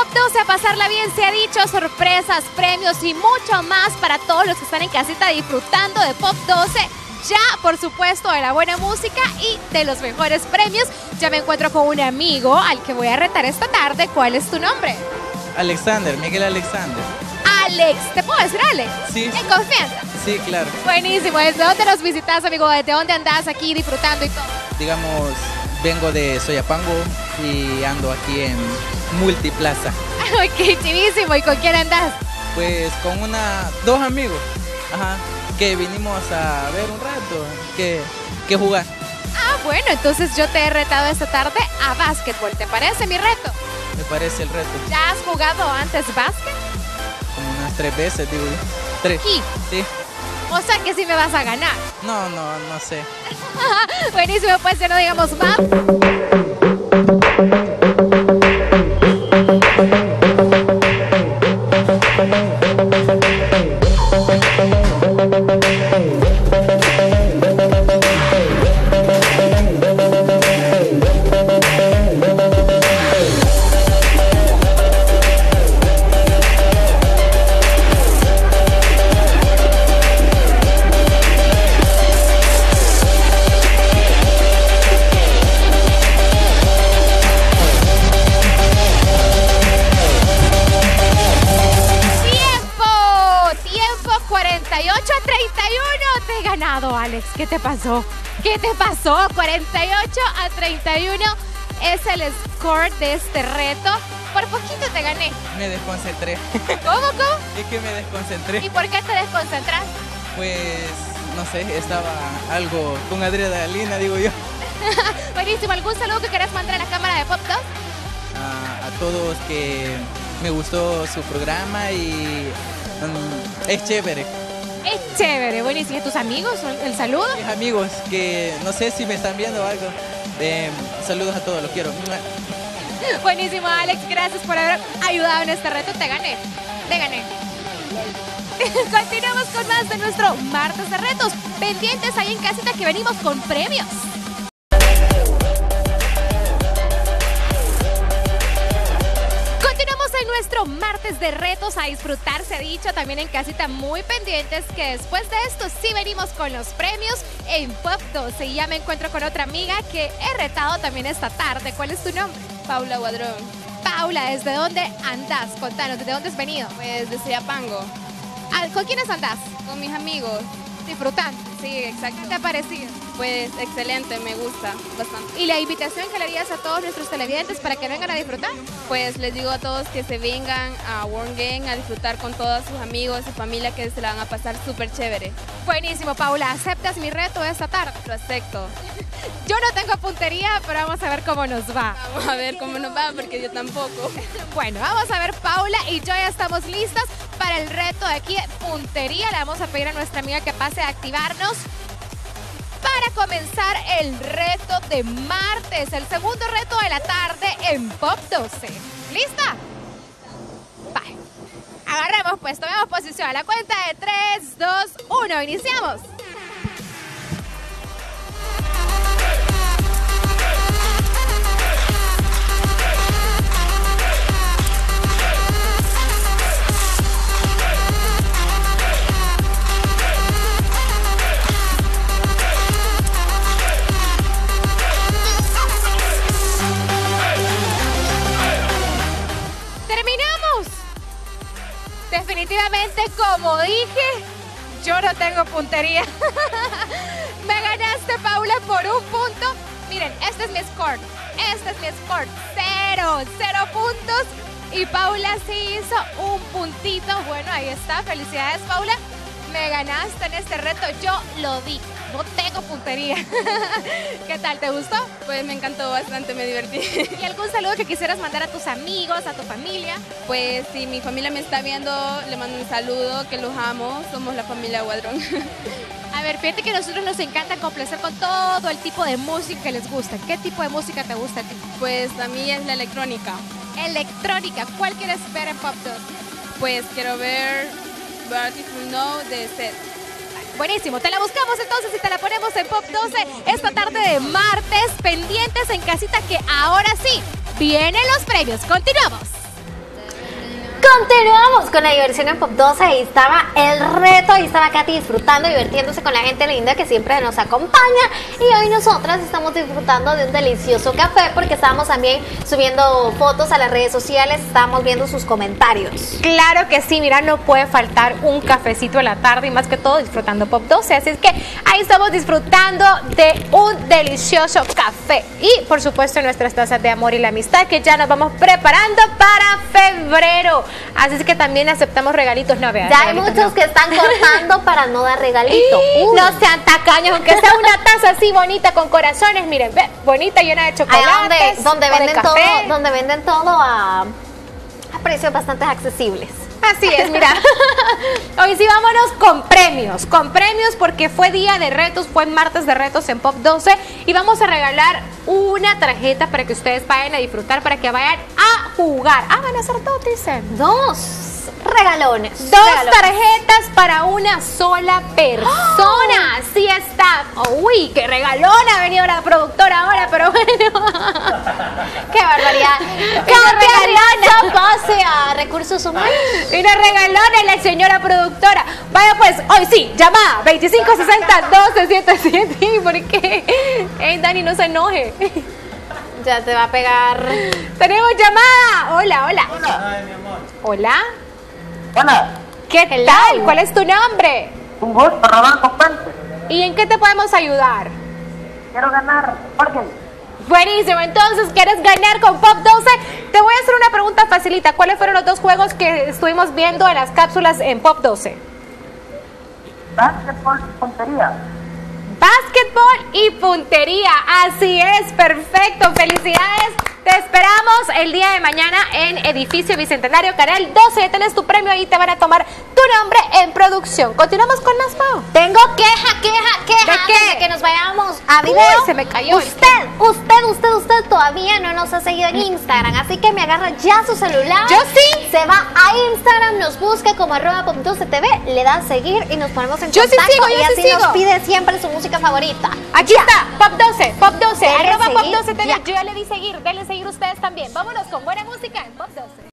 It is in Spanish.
12 a pasarla bien, se ha dicho, sorpresas, premios y mucho más para todos los que están en casita disfrutando de Pop 12. Ya, por supuesto, de la buena música y de los mejores premios. Ya me encuentro con un amigo al que voy a retar esta tarde. ¿Cuál es tu nombre? Alexander, Miguel Alexander. Alex, ¿te puedo decir Alex? Sí. ¿En confianza? Sí, claro. Buenísimo. ¿Desde dónde nos visitas, amigo? ¿Desde dónde andás aquí disfrutando y todo? Digamos, vengo de Soyapango y ando aquí en Multiplaza. ¡Ay, qué chivísimo! ¿Y con quién andás? Pues con dos amigos, ajá, que vinimos a ver un rato, que jugar. Ah, bueno, entonces yo te he retado esta tarde a básquetbol. ¿Te parece mi reto? Me parece el reto. ¿Ya has jugado antes básquet? Como unas 3 veces, digo yo. 3. ¿Aquí? Sí. O sea que sí me vas a ganar. No sé. Buenísimo, pues ya no digamos más. Alex, ¿qué te pasó? ¿Qué te pasó? 48-31 es el score de este reto. Por poquito te gané. Me desconcentré. ¿Cómo? Es que me desconcentré. ¿Y por qué te desconcentraste? Pues, no sé, estaba algo con adrenalina, digo yo. Buenísimo. ¿Algún saludo que quieras mandar a la cámara de Pop 2? A todos que me gustó su programa y es chévere. Es chévere, buenísimo. ¿Y tus amigos? ¿El saludo? Mis amigos, que no sé si me están viendo o algo. Saludos a todos, los quiero. Buenísimo, Alex. Gracias por haber ayudado en este reto. Te gané. Continuamos con más de nuestro martes de retos. Pendientes ahí en casita que venimos con premios. Nuestro martes de retos a disfrutar, se ha dicho, también en casita muy pendientes que después de esto sí venimos con los premios en Pop 12 y ya me encuentro con otra amiga que he retado también esta tarde. ¿Cuál es tu nombre? Paula Guadrón. Paula, ¿desde dónde andás? Contanos, ¿desde dónde has venido? Pues de Soyapango. ¿Con quiénes andás? Con mis amigos. Disfrutando. Sí, exacto. ¿Qué te ha parecido? Pues excelente, me gusta bastante. ¿Y la invitación que le harías a todos nuestros televidentes para que vengan a disfrutar? Pues les digo a todos que se vengan a Warm Game a disfrutar con todos sus amigos y familia, que se la van a pasar súper chévere. Buenísimo, Paula. ¿Aceptas mi reto esta tarde? Lo acepto. Yo no tengo puntería, pero vamos a ver cómo nos va. Vamos a ver cómo nos va, porque yo tampoco. Bueno, vamos a ver, Paula y yo ya estamos listas para el reto de aquí de puntería. Le vamos a pedir a nuestra amiga que pase a activarnos para comenzar el reto de martes, el segundo reto de la tarde en Pop 12. ¿Lista? Bye. Agarremos pues, tomemos posición a la cuenta de 3, 2, 1. Iniciamos. Definitivamente, como dije, yo no tengo puntería. Me ganaste, Paula, por un punto. Miren, este es mi score. 0 puntos. Y Paula sí hizo un puntito. Bueno, ahí está. Felicidades, Paula. Me ganaste en este reto. Yo lo dije. No tengo puntería. ¿Qué tal? ¿Te gustó? Pues me encantó bastante, me divertí. ¿Y algún saludo que quisieras mandar a tus amigos, a tu familia? Pues si mi familia me está viendo, le mando un saludo, que los amo. Somos la familia Guadrón. A ver, fíjate que a nosotros nos encanta complacer con todo el tipo de música que les gusta. ¿Qué tipo de música te gusta a ti? Pues a mí es la electrónica. Electrónica. ¿Cuál quieres ver en Pop 2? Pues quiero ver Beautiful Now de Seth. Buenísimo, te la buscamos entonces y te la ponemos en Pop 12 esta tarde de martes, pendientes en casita que ahora sí, vienen los premios. Continuamos. Continuamos con la diversión en Pop 12. Ahí estaba el reto, ahí estaba Katy disfrutando, divirtiéndose con la gente linda que siempre nos acompaña. Y hoy nosotras estamos disfrutando de un delicioso café porque estábamos también subiendo fotos a las redes sociales, estábamos viendo sus comentarios. Claro que sí, mira, no puede faltar un cafecito en la tarde y más que todo disfrutando Pop 12. Así es que ahí estamos disfrutando de un delicioso café. Y por supuesto nuestras tazas de amor y la amistad que ya nos vamos preparando para febrero. Así es que también aceptamos regalitos, no vean. Ya hay muchos que están cortando para no dar regalito. No sean tacaños, aunque sea una taza así bonita con corazones, miren, ve, bonita, llena de chocolates. Donde o de venden café. todo, donde venden todo a precios bastante accesibles. Así es, mira. Hoy sí vámonos con premios porque fue día de retos, fue martes de retos en Pop 12 y vamos a regalar una tarjeta para que ustedes vayan a disfrutar, para que vayan a jugar. Ah, van a ser dos, dicen. Dos regalones. Dos tarjetas para una sola persona. Así está. Uy, qué regalona ha venido la productora ahora, pero bueno. ¡Qué barbaridad! ¡Qué regalona! Pase a Recursos Humanos. Una regalona la señora productora. Vaya pues, hoy sí, llamada 2560-1277. ¿Por qué? Dani, no se enoje. Ya te va a pegar. Tenemos llamada. Hola, hola. Hola, mi amor. Hola. Hola. ¿Qué tal? ¿Cuál es tu nombre? Un gusto, Rodolfo Fuentes. ¿Y en qué te podemos ayudar? Quiero ganar. Jorge. Buenísimo, entonces quieres ganar con Pop 12. Te voy a hacer una pregunta facilita. ¿Cuáles fueron los dos juegos que estuvimos viendo en las cápsulas en Pop 12? Básquetbol, puntería. Básquetbol y puntería, así es, perfecto, felicidades. Te esperamos el día de mañana en Edificio Bicentenario, Canal 12. Ya tenés tu premio ahí, te van a tomar tu nombre en producción. Continuamos con más, Pau. Tengo queja. ¿De qué? Antes de que nos vayamos a video. Uy, se me cayó. Usted todavía no nos ha seguido en Instagram, así que me agarra ya su celular. Yo sí. Se va a Instagram, nos busca como @pop12tv, le da a seguir y nos ponemos en Yo sí contacto. sigo, yo y sí así sigo. nos pide siempre su música favorita. Aquí está, Pop 12, Dele @Pop 12 seguir TV. ya. Yo ya le di seguir, denle seguir ustedes también. Vámonos con buena música en Pop 12.